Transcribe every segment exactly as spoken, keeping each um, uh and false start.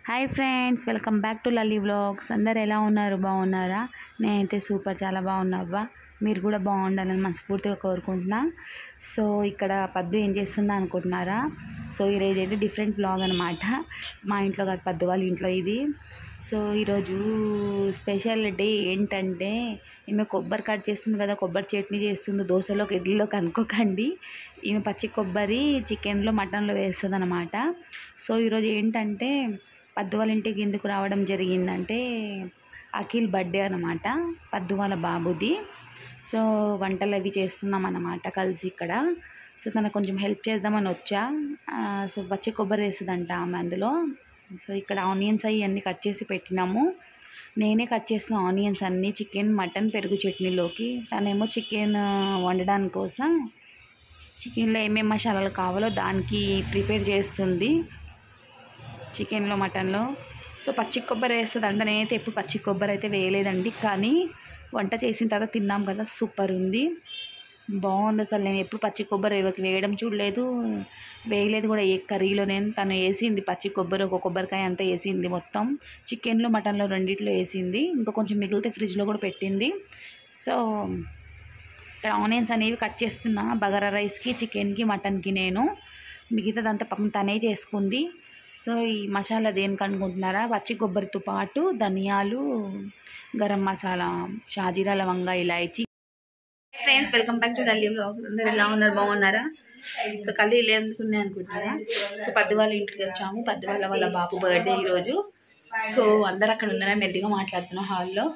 Hi friends, welcome back to Lalli vlogs. అందరు ఎలా ఉన్నారు? బాగున్నారా? నేనైతే సూపర్ చాలా బాగున్నావా. మీరు కూడా బాగుండాలని మనస్ఫూర్తిగా కోరుకుంటున్నా. సో ఇక్కడ పద్దు ఏం చేస్తుందా అనుకుంటున్నారా? సో ఈరోజు అయితే డిఫరెంట్ వ్లాగ్ అనమాట. మా ఇంట్లో కాదు, పద్దు వాళ్ళ ఇంట్లో ఇది. సో ఈరోజు స్పెషల్ డే ఏంటంటే, ఈమె కొబ్బరి కట్ చేస్తుంది కదా, కొబ్బరి చట్నీ చేస్తుంది. దోశలోకి ఇడ్లీలోకి అనుకోకండి, ఈమె పచ్చి కొబ్బరి చికెన్లో మటన్లో వేస్తుంది అనమాట. సో ఈరోజు ఏంటంటే, పద్దు వాళ్ళ ఇంటికి ఎందుకు రావడం జరిగిందంటే, అఖిల్ బర్త్డే అనమాట, పద్దు వాళ్ళ బాబుది. సో వంటలు అవి చేస్తున్నాం అన్నమాట కలిసి ఇక్కడ. సో తనకు కొంచెం హెల్ప్ చేద్దామని వచ్చా. సో పచ్చి కొబ్బరి వేస్తుందంట ఆమె అందులో. సో ఇక్కడ ఆనియన్స్ అవి అన్నీ కట్ చేసి పెట్టినాము. నేనే కట్ చేసిన ఆనియన్స్ అన్నీ చికెన్ మటన్ పెరుగు చట్నీలోకి. తనేమో చికెన్ వండడానికి కోసం చికెన్లో ఏమేమి మసాలాలు కావాలో దానికి ప్రిపేర్ చేస్తుంది, చికెన్లో మటన్లో. సో పచ్చి కొబ్బరి వేస్తుంది అంట. నేనైతే ఎప్పుడు పచ్చి కొబ్బరి అయితే వేయలేదండి, కానీ వంట చేసిన తర్వాత తిన్నాం కదా, సూపర్ ఉంది, బాగుంది. అసలు నేను ఎప్పుడు పచ్చి కొబ్బరి వేయడం చూడలేదు, వేయలేదు కూడా ఏ కర్రీలో. నేను తను వేసింది పచ్చి కొబ్బరి, ఒక కొబ్బరికాయ అంతా వేసింది మొత్తం చికెన్లో మటన్లో రెండిట్లో వేసింది. ఇంకా కొంచెం మిగిలితే ఫ్రిడ్జ్లో కూడా పెట్టింది. సో ఇక్కడ ఆనియన్స్ అనేవి కట్ చేస్తున్నా బగారా రైస్కి, చికెన్కి, మటన్కి. నేను మిగతాదంతా పాపం తనే చేసుకుంది. సో ఈ మసాలా దేనికి అనుకుంటున్నారా? పచ్చి కొబ్బరితో పాటు ధనియాలు, గరం మసాలా, షాజీరా, లవంగా, ఇలాయచి. Friends, welcome back to Lalli vlogs. అందరు ఎలా ఉన్నారు? బాగున్నారా? సో కళ్ళు ఇల్లు ఎందుకున్నాయి అనుకుంటున్నారా? సో పద్దు వాళ్ళ ఇంటికి వచ్చాము. పద్దు వాళ్ళ వాళ్ళ బాబు బర్త్డే ఈరోజు. సో అందరు అక్కడ ఉన్నారా, మెల్లిగా మాట్లాడుతున్నాం హాల్లో.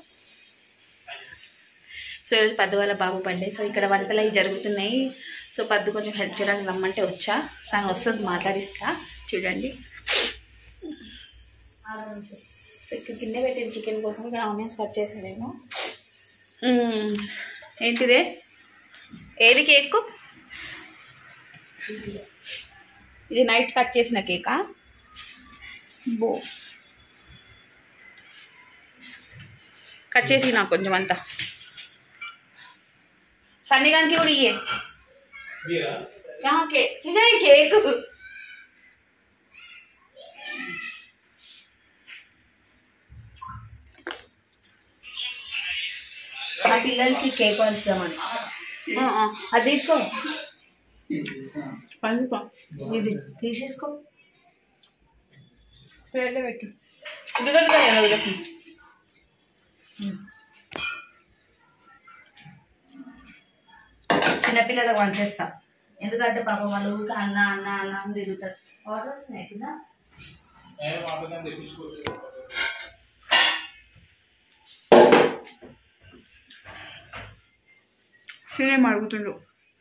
సో ఈరోజు పద్దు వాళ్ళ బాబు బర్త్డే. సో ఇక్కడ వంటలు అవి జరుగుతున్నాయి. సో పద్దు కొంచెం హెల్ప్ చేయడానికి రమ్మంటే వచ్చా. తను వస్తుంది, మాట్లాడిస్తా. చూడండి, ఇక్కడ కింద పెట్టిన చికెన్ కోసం ఇక్కడ ఆనియన్స్ కట్ చేసాను నేను. ఏంటిదే? ఏది కేక్? ఇది నైట్ కట్ చేసిన కేకా? బో కట్ చేసి నాకు కొంచెం అంతా సన్నిగానికి కూడా ఇయ్యే కేక్. ఆ పిల్లలకి కేక్ వంచుదామని అది తీసుకో, ఇది తీసేసుకో, పేర్లు పెట్టు. చిన్నపిల్లలకు వంచేస్తా, ఎందుకంటే పాప వాళ్ళు అన్న అన్న అన్న అని తిరుగుతారు. ఆర్డర్ వస్తున్నాయి కింద. తినేం అడుగుతుండు.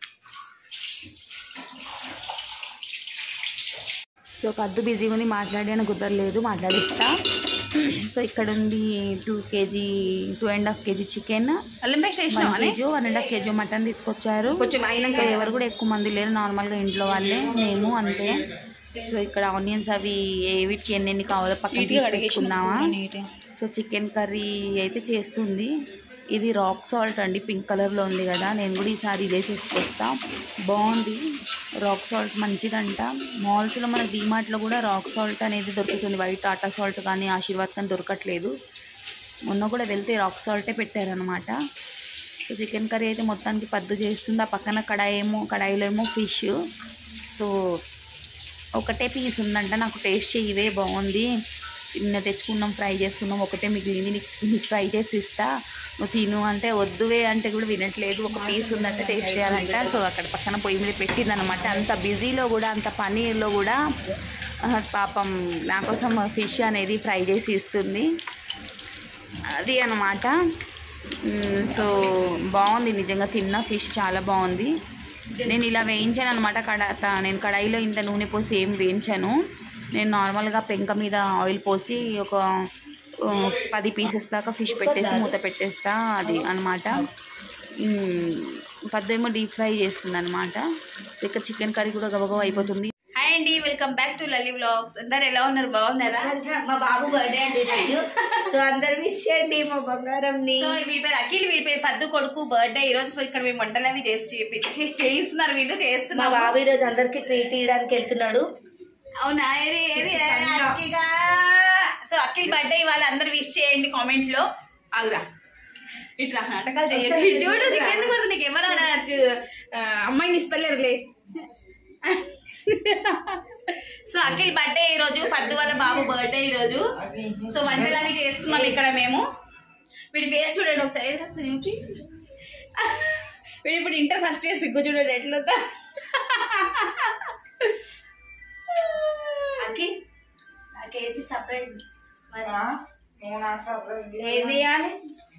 సో పద్దు బిజీగా ఉంది, మాట్లాడడానికి కుదరలేదు, మాట్లాడిస్తా. సో ఇక్కడ ఉంది two KG two and half KG chicken, KG one and half KG mutton తీసుకొచ్చారు. కొంచెం అయినాక ఎవరు కూడా ఎక్కువ మంది లేరు, నార్మల్గా ఇంట్లో వాళ్ళే, మేము అంతే. సో ఇక్కడ ఆనియన్స్ అవి వీటికి ఎన్నెన్ని కావాలో పక్కన తీసి పెట్టుకున్నామా. సో చికెన్ కర్రీ అయితే చేస్తుంది. ఇది రాక్ సాల్ట్ అండి, పింక్ కలర్లో ఉంది కదా. నేను కూడా ఈసారి ఇదే చేసుకొస్తా, బాగుంది. రాక్ సాల్ట్ మంచిదంట. మాల్స్లో మన డీమార్ట్లో కూడా రాక్ సాల్ట్ అనేది దొరుకుతుంది, వైట్ టాటా సాల్ట్ కానీ ఆశీర్వాద్ కానీ దొరకట్లేదు. మొన్న కూడా వెళ్తే రాక్ సాల్టే పెట్టారనమాట. సో చికెన్ కర్రీ అయితే మొత్తానికి పద్దు చేస్తుంది. ఆ పక్కన కడాయి ఏమో కడాయిలో ఏమో ఫిష్. సో ఒకటే పీస్ ఉందంట, నాకు టేస్ట్ చేయవే, బాగుంది, నిన్న తెచ్చుకున్నాం, ఫ్రై చేసుకున్నాం, ఒకటే మిగిలింది, నీకు ఫ్రై చేసి ఇస్తా, నువ్వు తిను అంటే వద్దువే అంటే కూడా వినట్లేదు. ఒక పీస్ ఉందంటే టేస్ట్ చేయాలంట. సో అక్కడ పక్కన పొయ్యి మీద పెట్టిందనమాట. అంత బిజీలో కూడా, అంత పనీర్లో కూడా పాపం నా కోసం ఫిష్ అనేది ఫ్రై చేసి ఇస్తుంది, అది అన్నమాట. సో బాగుంది నిజంగా, తిన్న ఫిష్ చాలా బాగుంది. నేను ఇలా వేయించాను అనమాట. కడా నేను కడాయిలో ఇంత నూనె పోసి ఏం వేయించాను. నేను నార్మల్గా పెంక మీద ఆయిల్ పోసి ఒక పది పీసెస్ దాకా ఫిష్ పెట్టేసి మూత పెట్టేస్తా, అది అనమాట. పద్దేమో డీప్ ఫ్రై చేస్తుంది అనమాట. సో ఇక్కడ చికెన్ కర్రీ కూడా గబగబా అయిపోతుంది. హాయ్ అండి, welcome back to Lalli vlogs. అందరు ఎలా ఉన్నారు? బాగున్నారా? మా బాబు బర్త్డే అండి ఈరోజు. సో అందరు విష్ చేయండి మా బంగారం. సో వీడి పేరు అఖిల్, వీడి పేరు పద్దు కొడుకు బర్త్డే ఈరోజు. సో ఇక్కడ మేము వంటలు అవి చేసి చేయిస్తున్నారు, వీళ్ళు చేస్తున్నారు. మా బాబు ఈరోజు అందరికి ట్రీట్ ఇవ్వడానికి వెళ్తున్నాడు. అవునా? ఏది ఏది సో అఖిల్ బర్త్డే ఇవాళ అందరు విష్ చేయండి కామెంట్ లో. ఆగురా ఇట్లా నాటకాలు చేయండి. చూడు ఎందుకు కూడా నీకు ఎవరైనా అమ్మాయిని ఇస్తలేరులే. సో అఖిల్ బర్త్డే ఈ రోజు, పద్దు వాళ్ళ బాబు బర్త్డే ఈ రోజు. సో వంటలు అవి చేస్తున్నాం ఇక్కడ మేము. వీడి పేరు చూడండి ఒకసారి చూపి. వీడు ఇప్పుడు ఇంటర్ ఫస్ట్ ఇయర్, సిగ్గు చూడండి ఎట్లా. అఖిల్ నాకేది సర్ప్రైజ్ ఏది ఇవ్వాలి?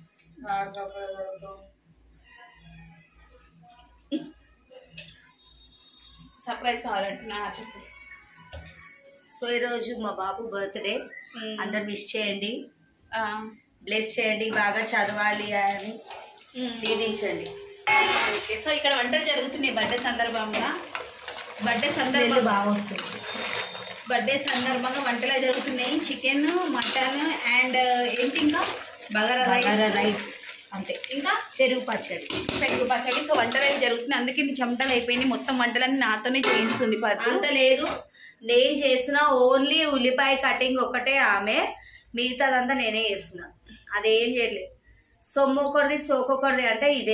సర్ప్రైజ్ కావాలంటున్నా చెప్పు. సో ఈరోజు మా బాబు బర్త్డే, అందరు విష్ చేయండి, బ్లెస్ చేయండి, బాగా చదవాలి అని దీవించండి. ఓకే. సో ఇక్కడ వంటలు జరుగుతున్నాయి బర్త్డే సందర్భంగా. బర్త్డే సందర్భంగా బాగా వస్తుంది. బర్త్డే సందర్భంగా వంటలు జరుగుతున్నాయి. చికెన్, మటన్ అండ్ ఏంటి ఇంకా బగారా బగారా రైస్ రైస్ అంతే. ఇంకా పెరుగు పచ్చడి. పెరుగు పచ్చడి. సో వంటలు అయితే జరుగుతున్నాయి. అందుకే నీ చెమటలు అయిపోయినాయి. మొత్తం వంటలన్నీ నాతోనే చేయిస్తుంది పట్టు. అంత లేదు, నేను చేసిన ఓన్లీ ఉల్లిపాయ కటింగ్ ఒకటే ఆమె, మిగతాదంతా నేనే చేస్తున్నా. అదేం చేయలేదు. సొమ్మొకరిది సోకొకరిది అంటే ఇదే.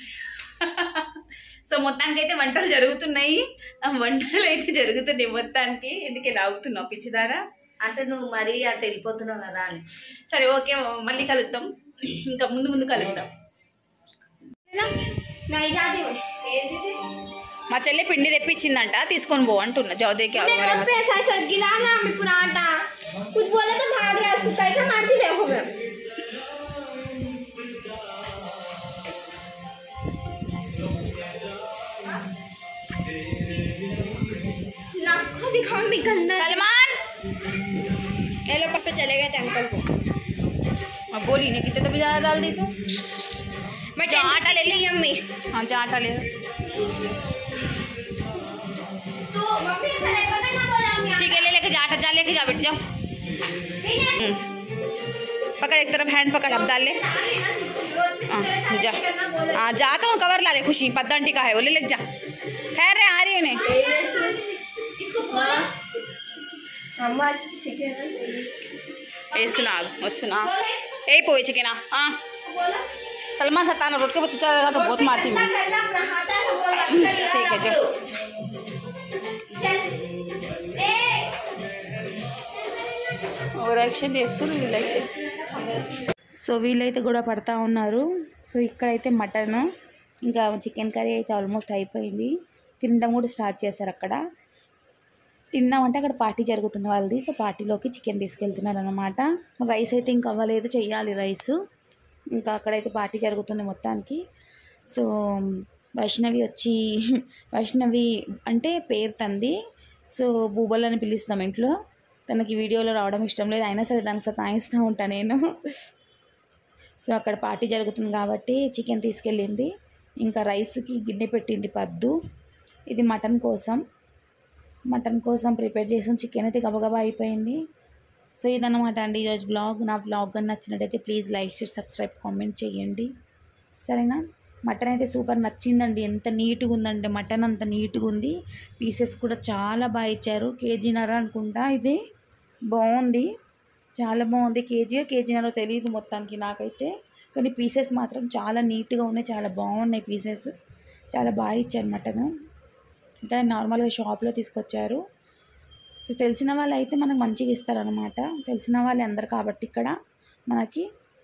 సో మొత్తానికి అయితే వంటలు జరుగుతున్నాయి. వంటలు అయితే జరుగుతున్నాయి మొత్తానికి. ఎందుకే లాగుతున్నావు పిచ్చిదారా? అంటే నువ్వు మరీ అటు వెళ్ళిపోతున్నావు కదా అని. సరే ఓకే, మళ్ళీ కలుద్దాం. ఇంకా ముందు ముందు కలుద్దాం. మా చెల్లి పిండి తెప్పించిందంట, తీసుకొని పో అంటున్నా. జౌదేకి सलमान ये लोग कब पे चले गए थे अंकल को? अब बोली ने कितने तो भी ज़्यादा डाल दी तो मैं आटा ले ली अम्मी। हाँ जा आटा ले ठीक है, ले लेके जा आटा, जा लेके जा बेट जाओ। पकड़ एक तरफ हैंड पकड़, अब डाल ले। हाँ जा, हाँ जाता हूँ, कवर ला ले। खुशी पद्दंटी का है वो, ले लेके जा। खैर रे आ रही है उन्हें వేస్తున్నా వస్తున్నా అయిపోయి చికెనా सलमान सताना रोड के बच्चा रहेगा तो बहुत मारती मैं। ठीक है जो ఓవర్ యాక్షన్ చేస్తారు వీళ్ళైతే. సో వీళ్ళైతే కూడా పడతా ఉన్నారు. సో ఇక్కడైతే మటన్ ఇంకా చికెన్ కర్రీ అయితే ఆల్మోస్ట్ అయిపోయింది. తినడం కూడా స్టార్ట్ చేశారు. అక్కడ తిన్నామంటే అక్కడ పార్టీ జరుగుతుంది వాళ్ళది. సో పార్టీలోకి చికెన్ తీసుకెళ్తున్నారు అనమాట. రైస్ అయితే ఇంకా అవ్వలేదు, చెయ్యాలి రైస్. ఇంకా అక్కడైతే పార్టీ జరుగుతుంది మొత్తానికి. సో వైష్ణవి వచ్చి, వైష్ణవి అంటే పేరు తంది. సో బూబల్ అని పిలుస్తాం ఇంట్లో. తనకి వీడియోలో రావడం ఇష్టం లేదు, అయినా సరే దానికి సతాయిస్తూ ఉంటాను నేను. సో అక్కడ పార్టీ జరుగుతుంది కాబట్టి చికెన్ తీసుకెళ్ళింది. ఇంకా రైస్కి గిన్నె పెట్టింది పద్దు. ఇది మటన్ కోసం, మటన్ కోసం ప్రిపేర్ చేసాం. చికెన్ అయితే గబగబా అయిపోయింది. సో ఇదన్నమాట అండి ఈరోజు బ్లాగ్. నా బ్లాగ్ కానీ నచ్చినట్టయితే please like share subscribe comment చేయండి, సరేనా. మటన్ అయితే సూపర్ నచ్చిందండి. ఎంత నీట్గా ఉందంటే మటన్ అంత నీట్గా ఉంది. పీసెస్ కూడా చాలా బాగా ఇచ్చారు. కేజీన్నర అనుకుంటా ఇది. బాగుంది, చాలా బాగుంది. కేజీ కేజీన్నర తెలియదు మొత్తానికి నాకైతే, కానీ పీసెస్ మాత్రం చాలా నీట్గా ఉన్నాయి, చాలా బాగున్నాయి పీసెస్. చాలా బాగా ఇచ్చారు మటను. ఇక్కడ నార్మల్గా షాప్లో తీసుకొచ్చారు. సో తెలిసిన వాళ్ళు అయితే మనకు మంచిగా ఇస్తారనమాట. తెలిసిన వాళ్ళు అందరు కాబట్టి ఇక్కడ మనకి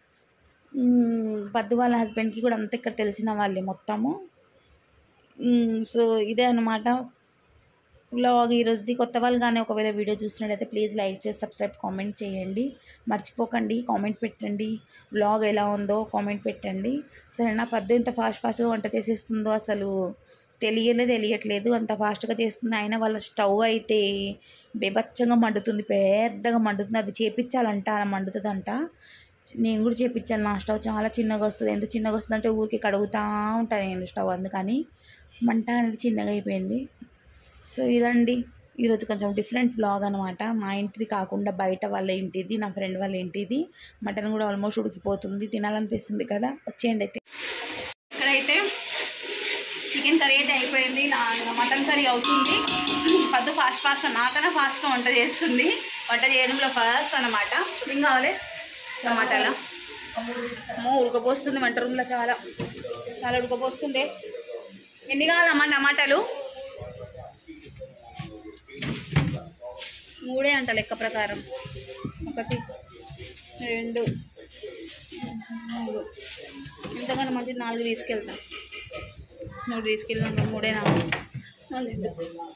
పద్దు వాళ్ళ హస్బెండ్కి కూడా అంతా ఇక్కడ తెలిసిన వాళ్ళే మొత్తము. సో ఇదే అనమాట వ్లాగ్ ఈరోజుది. కొత్త వాళ్ళు కానీ ఒకవేళ వీడియో చూస్తున్నట్టయితే ప్లీజ్ లైక్ చేసి సబ్స్క్రైబ్ కామెంట్ చేయండి, మర్చిపోకండి. కామెంట్ పెట్టండి వ్లాగ్ ఎలా ఉందో కామెంట్ పెట్టండి, సరేనా. పద్దు ఇంత ఫాస్ట్ ఫాస్ట్గా వంట చేసేస్తుందో అసలు తెలియలే తెలియట్లేదు. అంత ఫాస్ట్గా చేస్తుంది. అయినా వాళ్ళ స్టవ్ అయితే బేబచ్చంగా మండుతుంది, పెద్దగా మండుతుంది. అది చేపించాలంట, అలా మండుతుందంట. నేను కూడా చేపించాను. నా స్టవ్ చాలా చిన్నగా వస్తుంది. ఎంత చిన్నగా వస్తుంది అంటే ఊరికి కడుగుతూ ఉంటాను నేను స్టవ్, అందుకని మంట అనేది చిన్నగా అయిపోయింది. సో ఇదండి ఈరోజు కొంచెం డిఫరెంట్ వ్లాగ్ అనమాట. మా ఇంటిది కాకుండా బయట వాళ్ళ ఇంటిది, నా ఫ్రెండ్ వాళ్ళ ఇంటిది. మటన్ కూడా ఆల్మోస్ట్ ఉడికిపోతుంది, తినాలనిపిస్తుంది కదా. వచ్చేయండి అయితే. ఇక్కడైతే చికెన్ కర్రీ అయితే అయిపోయింది, నా మటన్ కర్రీ అవుతుంది. పద్దు ఫాస్ట్ ఫాస్ట్గా నాకన్నా ఫాస్ట్గా వంట చేస్తుంది. వంట చేయడంలో ఫస్ట్ అన్నమాట. ఏం కావాలి టమాటాలా అమ్మో ఉడకపోస్తుంది వంట రూమ్లో, చాలా చాలా ఉడకపోస్తుండే. ఎన్ని కావాలమ్మా టమాటాలు? మూడే అంట లెక్క ప్రకారం. ఒకటి రెండు మూడు, ఇంతకన్నా మంచిది నాలుగు తీసుకెళ్తాం. మూడు తీసుకెళ్ళినాక మూడే నాలుగు నాలుగు.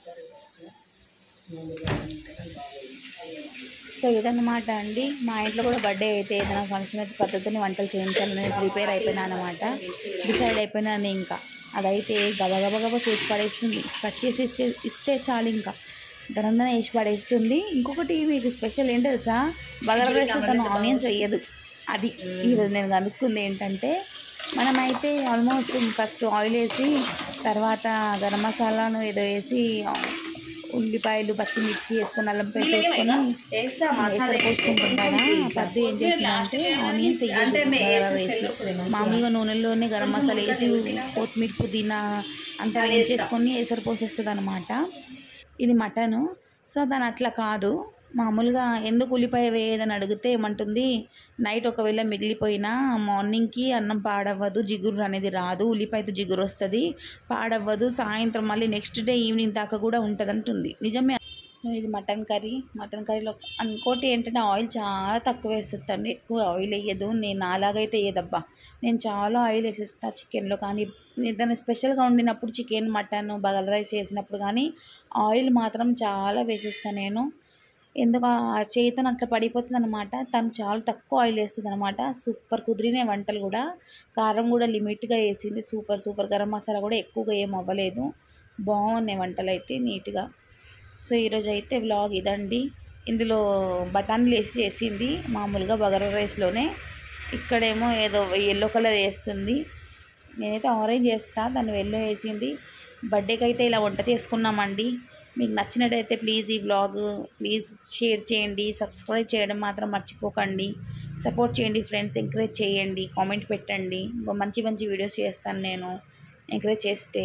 సో ఇదన్నమాట అండి. మా ఇంట్లో కూడా బర్త్డే అయితే ఏదైనా ఫంక్షన్ అయితే పద్ధతిని వంటలు చేయించాలని ప్రిపేర్ అయిపోయినా అనమాట. డిసైడ్ అయిపోయినాను. ఇంకా అదైతే గబగబగబ చేసి పడేస్తుంది. కట్ చేసి ఇస్తే ఇస్తే చాలు, ఇంకా గడందన వేసి పడేస్తుంది. ఇంకొకటి మీకు స్పెషల్ ఏంటి తెలుసా, బగారా రైస్ తను ఆనియన్స్ వేయదు. అది ఈరోజు నేను కనుక్కుంది ఏంటంటే, మనమైతే ఆల్మోస్ట్ ఫస్ట్ ఆయిల్ వేసి తర్వాత గరం మసాలాను ఏదో వేసి ఉల్లిపాయలు పచ్చిమిర్చి వేసుకొని అల్లం పేస్ట్ వేసుకొని ఎసరు పోసుకుంటుంటారా. పద్దు ఏం చేస్తుందంటే ఆనియన్స్ వేయాలి బగారా రైస్. మామూలుగా నూనెలోనే గరం మసాలా వేసి కొత్తిమీర పుదీనా అంతా వేసేసుకొని ఎసరు పోసేస్తుంది అనమాట. ఇది మటను. సో దాని అట్లా కాదు, మామూలుగా ఎందుకు ఉల్లిపాయ వేయదని అడిగితే ఏమంటుంది, నైట్ ఒకవేళ మిగిలిపోయినా మార్నింగ్కి అన్నం పాడవ్వదు, జిగురు అనేది రాదు, ఉల్లిపాయతో జిగురు వస్తుంది, పాడవ్వదు, సాయంత్రం మళ్ళీ నెక్స్ట్ డే ఈవినింగ్ దాకా కూడా ఉంటుంది అంటుంది. నిజమే. సో ఇది మటన్ కర్రీ. మటన్ కర్రీలో ఇంకోటి ఏంటంటే ఆయిల్ చాలా తక్కువ వేస్తాను, ఎక్కువ ఆయిల్ వేయదు. నేను అలాగైతే వేయదబ్బా, నేను చాలా ఆయిల్ వేసేస్తాను చికెన్లో. కానీ ఏదైనా స్పెషల్గా వండినప్పుడు చికెన్ మటన్ బగారా రైస్ చేసినప్పుడు కానీ ఆయిల్ మాత్రం చాలా వేసేస్తాను నేను. ఎందుకు ఆ చేతను అట్లా పడిపోతుంది అనమాట. తను చాలా తక్కువ ఆయిల్ వేస్తుంది అనమాట. సూపర్ కుదిరినాయి వంటలు కూడా. కారం కూడా లిమిట్గా వేసింది. Super super. గరం మసాలా కూడా ఎక్కువగా ఏం అవ్వలేదు. బాగున్నాయి వంటలు అయితే నీట్గా. సో ఈరోజు అయితే వ్లాగ్ ఇదండి. ఇందులో బఠానీలు వేసి చేసింది మామూలుగా బగారా రైస్లోనే. ఇక్కడేమో ఏదో ఎల్లో కలర్ వేస్తుంది, నేనైతే ఆరెంజ్ వేస్తా, దాన్ని ఎల్లో వేసింది. బర్త్డేకి అయితే ఇలా వంట చేసుకున్నామండి. మీకు నచ్చినట్టయితే ప్లీజ్ ఈ వ్లాగ్ ప్లీజ్ షేర్ చేయండి, సబ్స్క్రైబ్ చేయడం మాత్రం మర్చిపోకండి. సపోర్ట్ చేయండి ఫ్రెండ్స్, ఎంకరేజ్ చేయండి, కామెంట్ పెట్టండి. ఇంకో మంచి మంచి వీడియోస్ చేస్తాను నేను, ఎంకరేజ్ చేస్తే.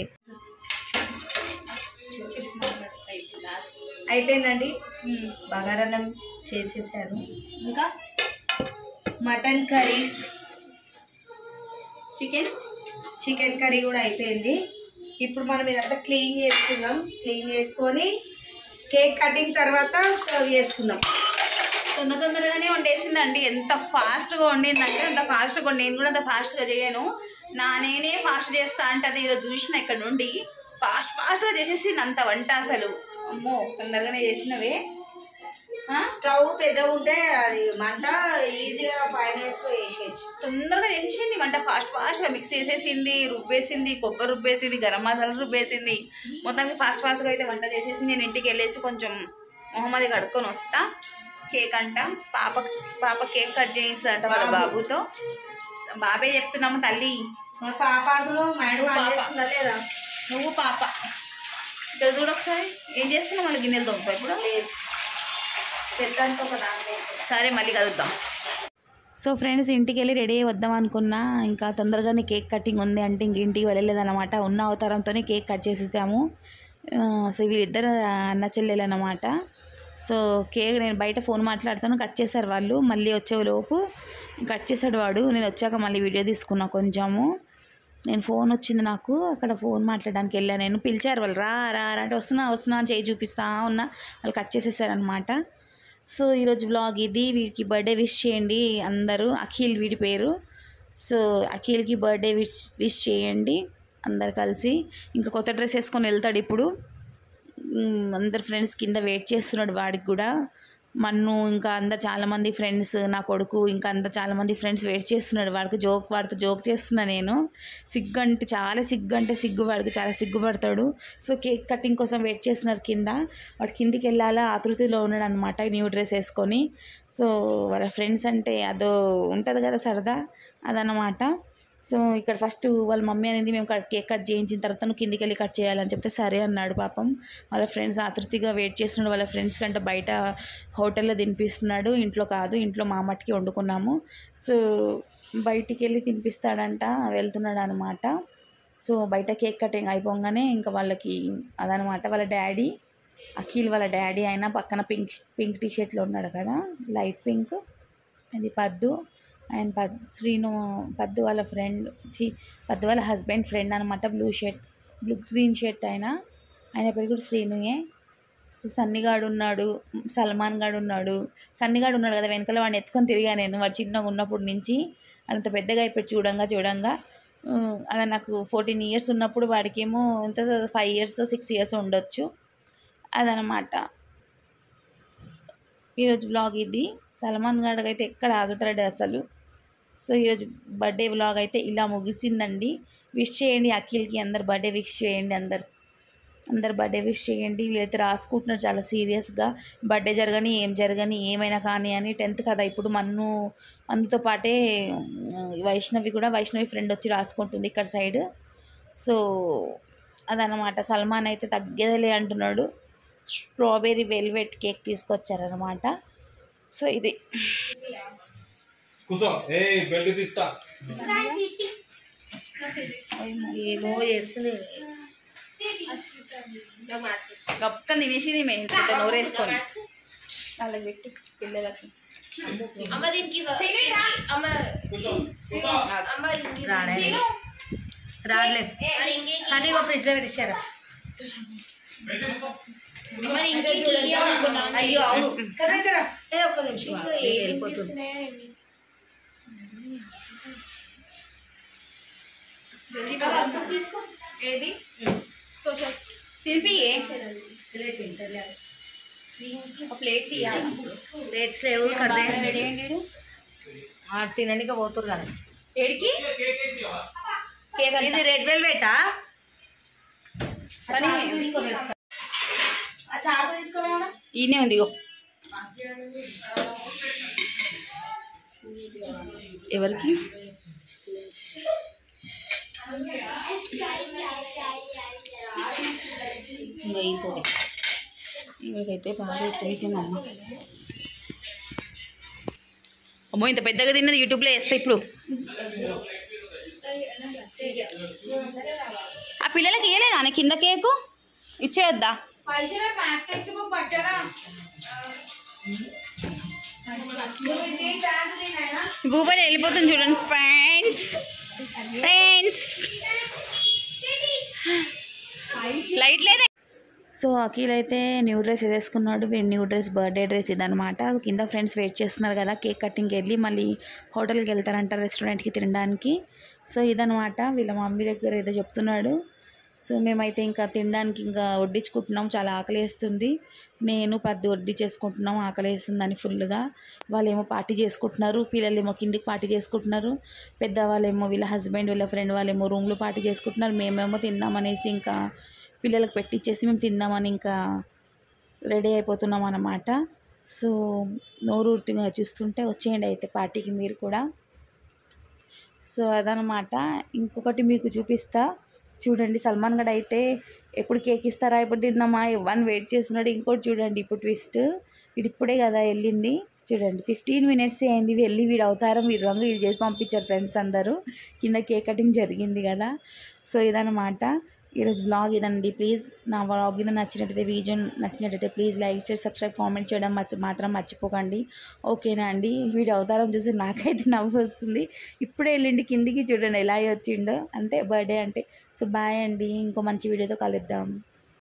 అయిపోయిందండి. బగారన్నం చేసేసాను. ఇంకా mutton curry, chicken chicken curry కూడా అయిపోయింది. ఇప్పుడు మనం ఇదంతా క్లీన్ చేసుకుందాం. క్లీన్ చేసుకొని కేక్ కటింగ్ తర్వాత సర్వ్ చేసుకుందాం. తొందర తొందరగానే వండేసిందండి. ఎంత ఫాస్ట్గా వండిందంటే అంత ఫాస్ట్గా వండి. నేను కూడా అంత ఫాస్ట్గా చేయను, నా నేనే ఫాస్ట్ చేస్తా అంటది. ఈరోజు చూసిన ఇక్కడ నుండి ఫాస్ట్ ఫాస్ట్గా చేసేసింది అంత వంట. అసలు అమ్మో తొందరగానే చేసినవే. స్టవ్ పెద్దగా ఉంటే అది మంట ఈజీగా ఫైవ్ మినిట్స్లో వేసేయచ్చు. తొందరగా చేసేసింది వంట. ఫాస్ట్ ఫాస్ట్గా మిక్స్ చేసేసింది, రుబ్బేసింది, కొబ్బరి రుబ్బేసింది, గరం మసాలా రుబ్బేసింది. మొత్తానికి ఫాస్ట్ ఫాస్ట్గా అయితే వంట చేసేసింది. నేను ఇంటికి వెళ్ళేసి కొంచెం మొహమ్మది కడుక్కొని వస్తా. కేక్ అంట పాప పాప కేక్ కట్ చేయిస్తుందంట వాళ్ళ బాబుతో. బాబే చెప్తున్నాము తల్లి. పాప మేడం లేదా? నువ్వు పాప ఇక్కడ చూడు ఒకసారి. ఏం చేస్తున్నావు? మళ్ళీ గిన్నెలు తొంపా ఇప్పుడు. చెత్తానికి ఒక దాని. సరే మళ్ళీ కలుద్దాం. సో ఫ్రెండ్స్ ఇంటికి వెళ్ళి రెడీ అయ్యి వద్దాం అనుకున్నా, ఇంకా తొందరగానే కేక్ కటింగ్ ఉంది అంటే ఇంక ఇంటికి వెళ్ళలేదన్నమాట. ఉన్న అవతారంతోనే కేక్ కట్ చేసేసాము. సో వీళ్ళిద్దరు అన్న చెల్లెలు అన్నమాట. సో కేక్ నేను బయట ఫోన్ మాట్లాడుతాను, కట్ చేశారు వాళ్ళు. మళ్ళీ వచ్చేలోపు కట్ చేశాడు వాడు. నేను వచ్చాక మళ్ళీ వీడియో తీసుకున్నా కొంచెము. నేను ఫోన్ వచ్చింది నాకు, అక్కడ ఫోన్ మాట్లాడడానికి వెళ్ళాను నేను. పిలిచారు వాళ్ళు, రా రా అంటే వస్తున్నా వస్తున్నా అని చేయి చూపిస్తా ఉన్నా. వాళ్ళు కట్ చేసేసారనమాట. సో ఈరోజు వ్లాగ్ ఇది. వీడికి బర్త్డే విష్ చేయండి అందరూ. అఖిల్ వీడి పేరు. సో అఖిల్కి బర్త్డే విష్ విష్ చేయండి అందరు కలిసి. ఇంకా కొత్త డ్రెస్ వేసుకొని వెళ్తాడు ఇప్పుడు. అందరు ఫ్రెండ్స్ కింద వెయిట్ చేస్తున్నాడు వాడికి కూడా. మన్ను ఇంకా అందరు చాలామంది ఫ్రెండ్స్, నా కొడుకు ఇంకా అంతా చాలామంది ఫ్రెండ్స్ వెయిట్ చేస్తున్నాడు వాడికి. జోక్ వాడితో జోక్ చేస్తున్నా నేను. సిగ్గు అంటే చాలా సిగ్గు అంటే సిగ్గు, వాడికి చాలా సిగ్గుపడతాడు. సో కేక్ కటింగ్ కోసం వెయిట్ చేస్తున్నారు కింద. వాడు కిందికి వెళ్ళాలా ఆతృతిలో ఉన్నాడు అనమాట న్యూ డ్రెస్ వేసుకొని. సో వాళ్ళ ఫ్రెండ్స్ అంటే అదో ఉంటుంది కదా సరదా, అదనమాట. సో ఇక్కడ ఫస్ట్ వాళ్ళ మమ్మీ అనేది మేము కేక్ కట్ చేయించిన తర్వాత నువ్వు కిందికి వెళ్ళి కట్ చేయాలని చెప్తే సరే అన్నాడు. పాపం వాళ్ళ ఫ్రెండ్స్ ఆతృతిగా వెయిట్ చేస్తున్నాడు. వాళ్ళ ఫ్రెండ్స్ కంటే బయట హోటల్లో తినిపిస్తున్నాడు, ఇంట్లో కాదు. ఇంట్లో మా మట్టికి వండుకున్నాము. సో బయటికి వెళ్ళి తినిపిస్తాడంట, వెళ్తున్నాడు అనమాట. సో బయట కేక్ కటింగ్ అయిపోగానే ఇంకా వాళ్ళకి అదనమాట వాళ్ళ డాడీ అఖిల్ వాళ్ళ డాడీ అయినా పక్కన పింక్ పింక్ టీ షర్ట్లో ఉన్నాడు కదా, లైట్ పింక్. ఇది పద్దు అండ్ పద్ శ్రీను పద్దు వాళ్ళ ఫ్రెండ్, సి పద్దు వాళ్ళ హస్బెండ్ ఫ్రెండ్ అనమాట. Blue shirt blue green shirt ఆయన ఆయన పేరు కూడా శ్రీనుయే. సో సన్నిగాడు ఉన్నాడు, సల్మాన్ గాడు ఉన్నాడు. సన్నిగాడు ఉన్నాడు కదా వెనకాల, వాడిని ఎత్తుకొని తిరిగా నేను. వాడు చిన్నగా ఉన్నప్పటి నుంచి అంత పెద్దగా అయిపోయి చూడంగా చూడంగా అదే నాకు ఫోర్టీన్ ఇయర్స్ ఉన్నప్పుడు వాడికేమో ఎంత ఫైవ్ ఇయర్స్ సిక్స్ ఇయర్స్ ఉండొచ్చు. అదనమాట ఈరోజు వ్లాగ్ ఇది. సల్మాన్ గాడికి అయితే ఎక్కడ ఆగుతాడు అసలు. సో ఈరోజు బర్త్డే వ్లాగ్ అయితే ఇలా ముగిసిందండి. విష్ చేయండి అఖిల్కి, అందరు బర్త్డే విష్ చేయండి, అందరు అందరు బర్త్డే విష్ చేయండి. వీళ్ళైతే రాసుకుంటున్నారు చాలా సీరియస్గా, బర్త్డే జరగని ఏం జరగని ఏమైనా కానీ అని. టెన్త్ కదా ఇప్పుడు, మన్ను మన్నుతో పాటే వైష్ణవి కూడా, వైష్ణవి ఫ్రెండ్ వచ్చి రాసుకుంటుంది ఇక్కడ సైడ్. సో అదనమాట. సల్మాన్ అయితే తగ్గేదలే అంటున్నాడు. స్ట్రాబెర్రీ వెల్వెట్ కేక్ తీసుకొచ్చారనమాట. సో ఇది ఏమో చేస్తుంది గొప్ప తినేసింది మేము నోరేసుకొని అలా పెట్టి పిల్లలకి. రాలే కానీ ఫ్రిడ్జ్ లో పెట్టించారా? అయ్యో అవును ఒక్క నిమిషం వెళ్ళిపోతుంది. ఏది తినిపి ప్లేట్ తీయాలి. ప్లేట్స్ లేవు రెడీ అండి. తినడానికి పోతురు కదా. ఏడికి ఇది రెడ్ వెల్వెటా? ఈయనే ఉంది. ఎవరికి ఇవైతే బాగా ఎక్కువైందమ్మ. అమ్మో ఇంత పెద్దగా తిన్నది యూట్యూబ్లో వేస్తా ఇప్పుడు. ఆ పిల్లలకి ఇవ్వలేదా అని కింద కేకు ఇచ్చేయొద్దా? భూపతి వెళ్ళిపోతుంది చూడండి ఫ్రెండ్స్. ఫ్రెండ్స్ లైట్ లేదా? సో అఖిల్ అయితే న్యూ డ్రెస్ వేసుకున్నాడు. న్యూ డ్రెస్ బర్త్డే డ్రెస్ ఇదనమాట. కింద ఫ్రెండ్స్ వెయిట్ చేస్తున్నారు కదా, కేక్ కటింగ్కి వెళ్ళి మళ్ళీ హోటల్కి వెళ్తారంట రెస్టారెంట్కి తినడానికి. సో ఇదనమాట వీళ్ళ మమ్మీ దగ్గర ఏదో చెప్తున్నాడు. సో మేమైతే ఇంకా తినడానికి ఇంకా వడ్డించుకుంటున్నాం. చాలా ఆకలి వేస్తుంది. నేను పద్దు వడ్డీ చేసుకుంటున్నాం, ఆకలి వేస్తుందని ఫుల్గా. వాళ్ళేమో పార్టీ చేసుకుంటున్నారు, పిల్లలేమో కిందికి పార్టీ చేసుకుంటున్నారు. పెద్దవాళ్ళేమో వీళ్ళ హస్బెండ్ వీళ్ళ ఫ్రెండ్ వాళ్ళేమో రూమ్లో పార్టీ చేసుకుంటున్నారు. మేమేమో తిందామనేసి ఇంకా పిల్లలకు పెట్టించేసి మేము తిందామని ఇంకా రెడీ అయిపోతున్నాం అన్నమాట. సో నోరూర్తిగా చూస్తుంటే వచ్చేయండి అయితే పార్టీకి మీరు కూడా. సో అదనమాట. ఇంకొకటి మీకు చూపిస్తా చూడండి. సల్మాన్ గడ్ అయితే ఎప్పుడు కేక్ ఇస్తారా, ఎప్పుడు తిందామా ఇవన్నీ వెయిట్ చేస్తున్నాడు. ఇంకోటి చూడండి ఇప్పుడు ట్విస్ట్, వీడు ఇప్పుడే కదా వెళ్ళింది చూడండి. ఫిఫ్టీన్ మినిట్స్ అయింది వెళ్ళి వీడు అవతారం వీడు రంగు ఇది చేసి పంపించారు ఫ్రెండ్స్ అందరూ. కింద కేక్ కటింగ్ జరిగింది కదా. సో ఇదనమాట ఈరోజు బ్లాగ్ ఇదండి. ప్లీజ్ నా బ్లాగ్ నచ్చినట్టయితే వీడియో నచ్చినట్టయితే ప్లీజ్ లైక్ చేసి సబ్స్క్రైబ్ కామెంట్ చేయడం మర్చి మాత్రం మర్చిపోకండి. ఓకేనా అండి? వీడియో అవతారం చూసి నాకైతే నవ్వు వస్తుంది. ఇప్పుడే వెళ్ళిండి కిందికి చూడండి ఎలా వచ్చిండో, అంటే బర్త్డే అంటే. సో బాయ్ అండి, ఇంకో మంచి వీడియోతో కలుద్దాం.